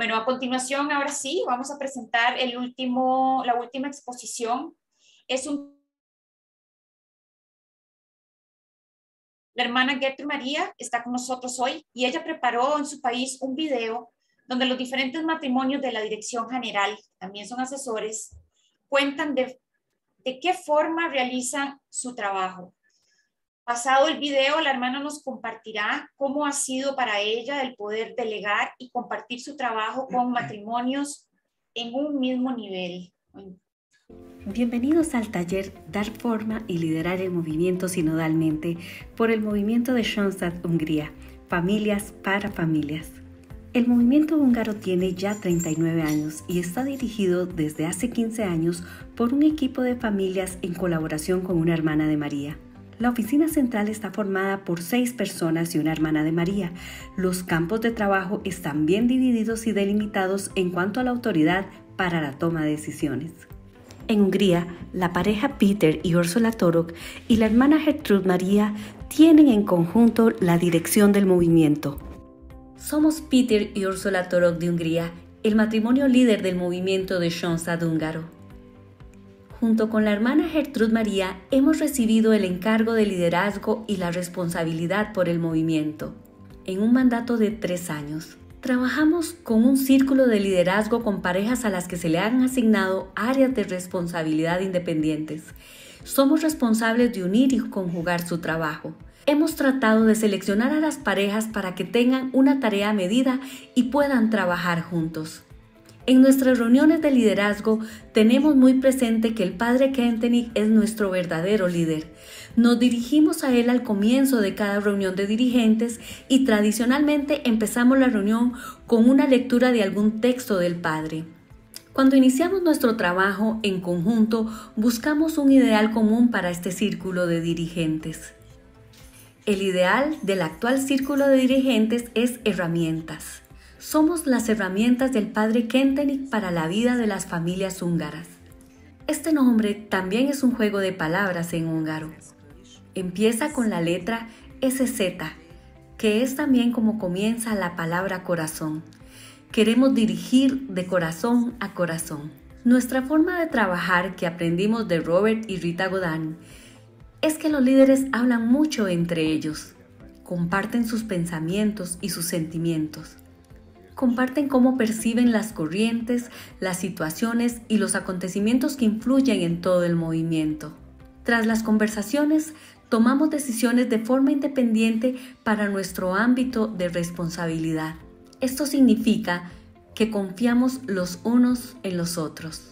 Bueno, a continuación, ahora sí, vamos a presentar la última exposición. La hermana Gertrude María está con nosotros hoy y ella preparó en su país un video donde los diferentes matrimonios de la Dirección General, también son asesores, cuentan de qué forma realizan su trabajo. Pasado el video, la hermana nos compartirá cómo ha sido para ella el poder delegar y compartir su trabajo con matrimonios en un mismo nivel. Bienvenidos al taller Dar forma y liderar el movimiento sinodalmente por el movimiento de Schoenstatt, Hungría, Familias para Familias. El movimiento húngaro tiene ya 39 años y está dirigido desde hace 15 años por un equipo de familias en colaboración con una hermana de María. La oficina central está formada por 6 personas y una hermana de María. Los campos de trabajo están bien divididos y delimitados en cuanto a la autoridad para la toma de decisiones. En Hungría, la pareja Peter y Ursula Torok y la hermana Gertrude María tienen en conjunto la dirección del movimiento. Somos Peter y Ursula Torok de Hungría, el matrimonio líder del movimiento de Schoenstatt húngaro. Junto con la hermana Gertrude María hemos recibido el encargo de liderazgo y la responsabilidad por el movimiento, en un mandato de 3 años. Trabajamos con un círculo de liderazgo con parejas a las que se le han asignado áreas de responsabilidad independientes. Somos responsables de unir y conjugar su trabajo. Hemos tratado de seleccionar a las parejas para que tengan una tarea medida y puedan trabajar juntos. En nuestras reuniones de liderazgo tenemos muy presente que el padre Kentenich es nuestro verdadero líder. Nos dirigimos a él al comienzo de cada reunión de dirigentes y tradicionalmente empezamos la reunión con una lectura de algún texto del padre. Cuando iniciamos nuestro trabajo en conjunto, buscamos un ideal común para este círculo de dirigentes. El ideal del actual círculo de dirigentes es herramientas. Somos las herramientas del padre Kentenich para la vida de las familias húngaras. Este nombre también es un juego de palabras en húngaro. Empieza con la letra SZ, que es también como comienza la palabra corazón. Queremos dirigir de corazón a corazón. Nuestra forma de trabajar que aprendimos de Robert y Rita Godin es que los líderes hablan mucho entre ellos, comparten sus pensamientos y sus sentimientos. Comparten cómo perciben las corrientes, las situaciones y los acontecimientos que influyen en todo el movimiento. Tras las conversaciones, tomamos decisiones de forma independiente para nuestro ámbito de responsabilidad. Esto significa que confiamos los unos en los otros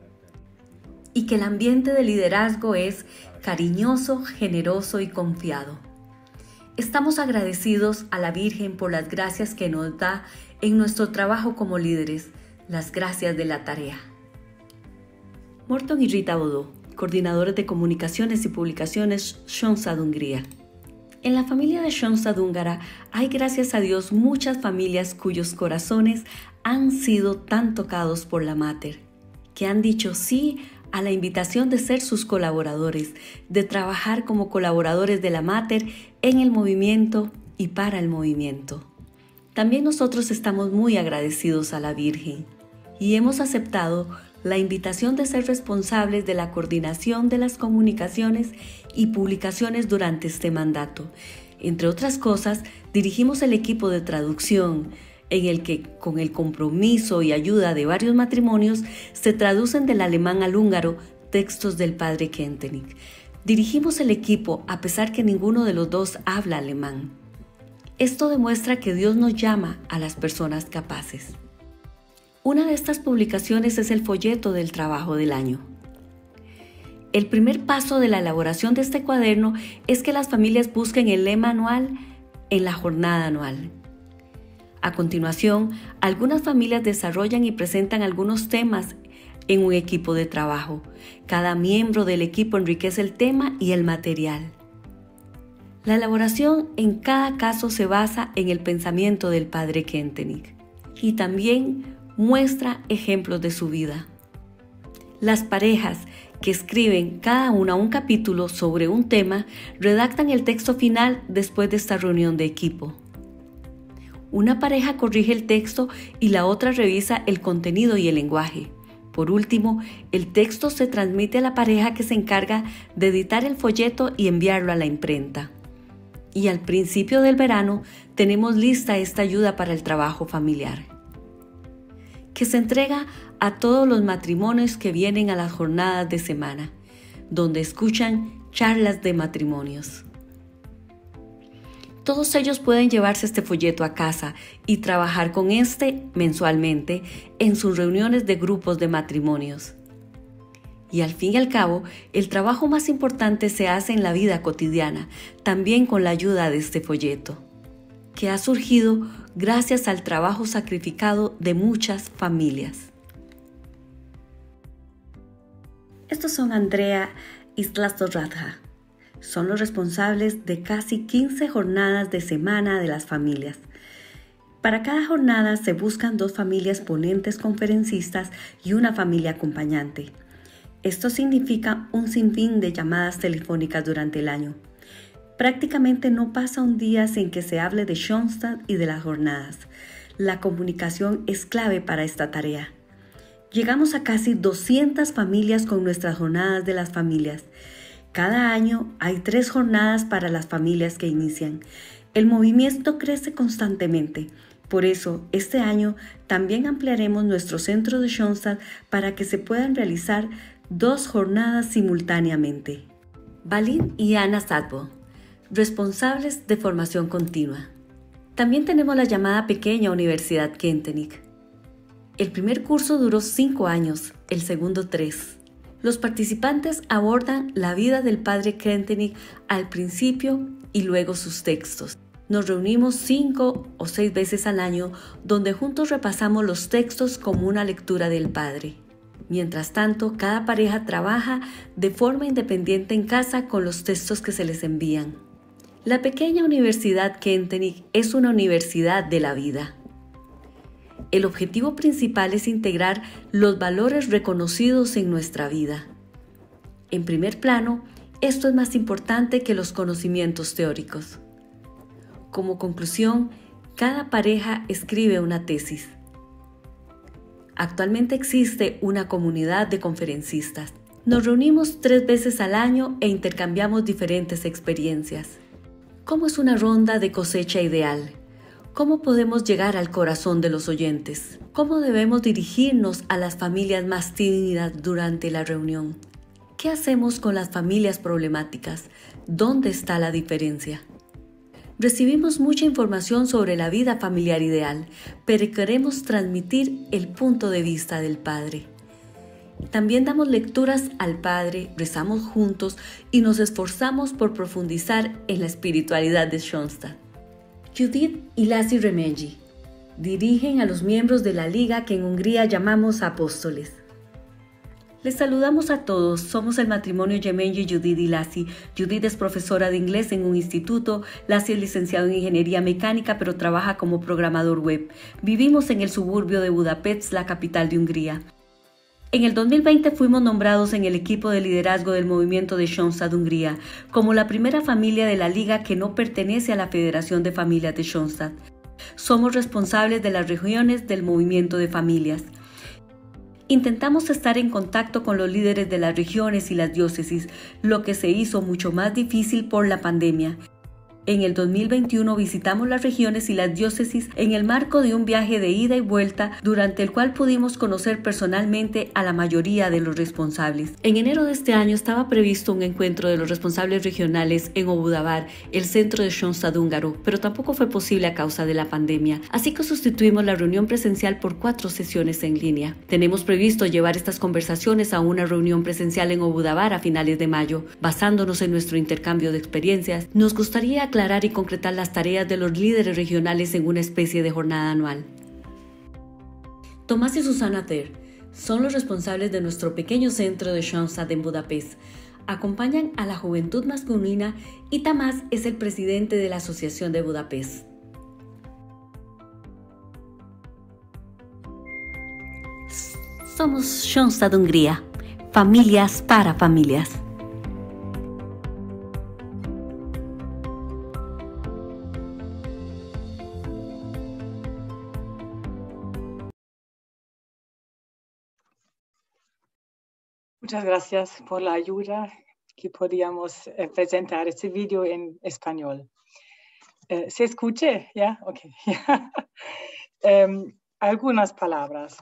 y que el ambiente de liderazgo es cariñoso, generoso y confiado. Estamos agradecidos a la Virgen por las gracias que nos da en nuestro trabajo como líderes, las gracias de la tarea. Morton y Rita Bodó, coordinadores de comunicaciones y publicaciones Schoenstatt, Hungría. En la familia de Schoenstatt húngara hay, gracias a Dios, muchas familias cuyos corazones han sido tan tocados por la Mater, que han dicho sí a la invitación de ser sus colaboradores, de trabajar como colaboradores de la Mater en el movimiento y para el movimiento. También nosotros estamos muy agradecidos a la Virgen y hemos aceptado la invitación de ser responsables de la coordinación de las comunicaciones y publicaciones durante este mandato. Entre otras cosas, dirigimos el equipo de traducción, en el que, con el compromiso y ayuda de varios matrimonios, se traducen del alemán al húngaro textos del padre Kentenich. Dirigimos el equipo a pesar que ninguno de los dos habla alemán. Esto demuestra que Dios nos llama a las personas capaces. Una de estas publicaciones es el folleto del trabajo del año. El primer paso de la elaboración de este cuaderno es que las familias busquen el lema anual en la jornada anual. A continuación, algunas familias desarrollan y presentan algunos temas en un equipo de trabajo. Cada miembro del equipo enriquece el tema y el material. La elaboración en cada caso se basa en el pensamiento del padre Kentenich y también muestra ejemplos de su vida. Las parejas que escriben cada una un capítulo sobre un tema redactan el texto final después de esta reunión de equipo. Una pareja corrige el texto y la otra revisa el contenido y el lenguaje. Por último, el texto se transmite a la pareja que se encarga de editar el folleto y enviarlo a la imprenta. Y al principio del verano tenemos lista esta ayuda para el trabajo familiar, que se entrega a todos los matrimonios que vienen a las jornadas de semana, donde escuchan charlas de matrimonios. Todos ellos pueden llevarse este folleto a casa y trabajar con este mensualmente en sus reuniones de grupos de matrimonios. Y al fin y al cabo, el trabajo más importante se hace en la vida cotidiana, también con la ayuda de este folleto, que ha surgido gracias al trabajo sacrificado de muchas familias. Estos son Andrea y László Radha. Son los responsables de casi 15 jornadas de semana de las familias. Para cada jornada se buscan 2 familias ponentes conferencistas y una familia acompañante. Esto significa un sinfín de llamadas telefónicas durante el año. Prácticamente no pasa un día sin que se hable de Schoenstatt y de las jornadas. La comunicación es clave para esta tarea. Llegamos a casi 200 familias con nuestras jornadas de las familias. Cada año hay 3 jornadas para las familias que inician. El movimiento crece constantemente. Por eso, este año también ampliaremos nuestro centro de Schoenstatt para que se puedan realizar 2 jornadas simultáneamente. Balin y Anna Sadbo, responsables de formación continua. También tenemos la llamada Pequeña Universidad Kentenich. El primer curso duró 5 años, el segundo 3. Los participantes abordan la vida del padre Kentenich al principio y luego sus textos. Nos reunimos 5 o 6 veces al año donde juntos repasamos los textos como una lectura del padre. Mientras tanto, cada pareja trabaja de forma independiente en casa con los textos que se les envían. La Pequeña Universidad Kentenich es una universidad de la vida. El objetivo principal es integrar los valores reconocidos en nuestra vida. En primer plano, esto es más importante que los conocimientos teóricos. Como conclusión, cada pareja escribe una tesis. Actualmente existe una comunidad de conferencistas. Nos reunimos 3 veces al año e intercambiamos diferentes experiencias. ¿Cómo es una ronda de cosecha ideal? ¿Cómo podemos llegar al corazón de los oyentes? ¿Cómo debemos dirigirnos a las familias más tímidas durante la reunión? ¿Qué hacemos con las familias problemáticas? ¿Dónde está la diferencia? Recibimos mucha información sobre la vida familiar ideal, pero queremos transmitir el punto de vista del padre. También damos lecturas al padre, rezamos juntos y nos esforzamos por profundizar en la espiritualidad de Schoenstatt. Judith y László Reményi dirigen a los miembros de la liga que en Hungría llamamos apóstoles. Les saludamos a todos, somos el matrimonio Reményi, Judith y László. Judith es profesora de inglés en un instituto, László es licenciado en ingeniería mecánica pero trabaja como programador web. Vivimos en el suburbio de Budapest, la capital de Hungría. En el 2020 fuimos nombrados en el equipo de liderazgo del movimiento de Schoenstatt Hungría como la primera familia de la liga que no pertenece a la Federación de Familias de Schoenstatt. Somos responsables de las regiones del movimiento de familias. Intentamos estar en contacto con los líderes de las regiones y las diócesis, lo que se hizo mucho más difícil por la pandemia. En el 2021 visitamos las regiones y las diócesis en el marco de un viaje de ida y vuelta durante el cual pudimos conocer personalmente a la mayoría de los responsables. En enero de este año estaba previsto un encuentro de los responsables regionales en Óbudavar, el centro de Schoenstatt húngaro, pero tampoco fue posible a causa de la pandemia, así que sustituimos la reunión presencial por 4 sesiones en línea. Tenemos previsto llevar estas conversaciones a una reunión presencial en Óbudavar a finales de mayo. Basándonos en nuestro intercambio de experiencias, nos gustaría aclarar y concretar las tareas de los líderes regionales en una especie de jornada anual. Tomás y Susana Ter son los responsables de nuestro pequeño centro de Schoenstatt en Budapest. Acompañan a la juventud masculina y Tamás es el presidente de la Asociación de Budapest. Somos Schoenstatt Hungría, familias para familias. Muchas gracias por la ayuda que podíamos presentar este vídeo en español. ¿Se escuche? ¿Ya? Ok. Algunas palabras.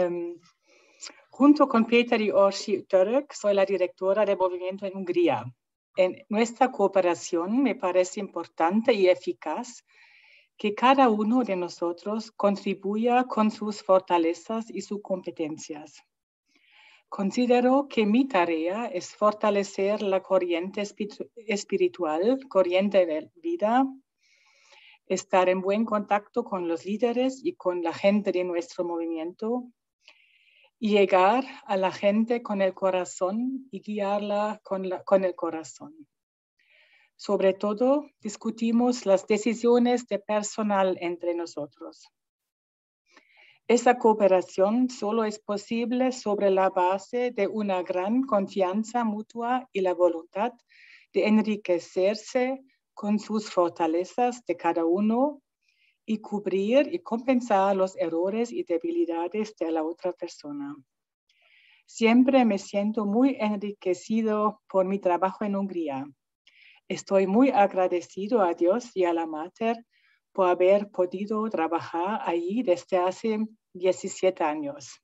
Junto con Péter y Orsi Török, soy la directora de Movimiento en Hungría. En nuestra cooperación me parece importante y eficaz que cada uno de nosotros contribuya con sus fortalezas y sus competencias. Considero que mi tarea es fortalecer la corriente espiritual, corriente de vida, estar en buen contacto con los líderes y con la gente de nuestro movimiento y llegar a la gente con el corazón y guiarla con el corazón. Sobre todo, discutimos las decisiones de personal entre nosotros. Esa cooperación solo es posible sobre la base de una gran confianza mutua y la voluntad de enriquecerse con sus fortalezas de cada uno y cubrir y compensar los errores y debilidades de la otra persona. Siempre me siento muy enriquecido por mi trabajo en Hungría. Estoy muy agradecido a Dios y a la Mater por haber podido trabajar allí desde hace 17 años.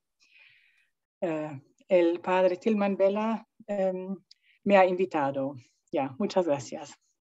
El padre Tilman Vela me ha invitado. Muchas gracias.